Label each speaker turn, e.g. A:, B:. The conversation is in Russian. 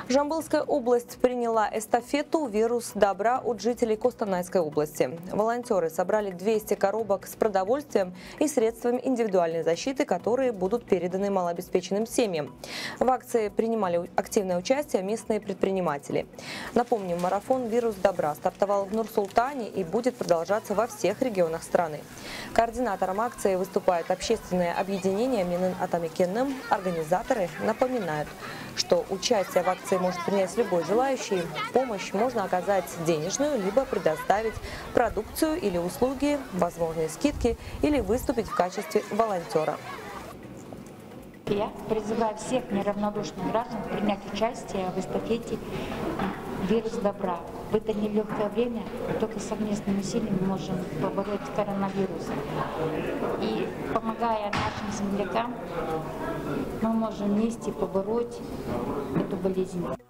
A: Жамбылская область приняла эстафету «Вирус добра» от жителей Костанайской области. Волонтеры собрали 200 коробок с продовольствием и средствами индивидуальной защиты, которые будут переданы малообеспеченным семьям. В акции принимали активное участие местные предприниматели. Напомним, марафон «Вирус добра» стартовал в Нур-Султане и будет продолжаться во всех регионах страны. Координатором акции выступает общественное объединение «Минын Атамекенным». Организаторы напоминают, что участие в акции может принять любой желающий. Помощь можно оказать денежную, либо предоставить продукцию или услуги, возможные скидки или выступить в качестве волонтера.
B: Я призываю всех неравнодушных граждан принять участие в эстафете «Вирус добра». В это нелегкое время только совместными усилиями мы можем побороть коронавирус. И помогая нашим землякам, мы можем вместе побороть эту болезнь.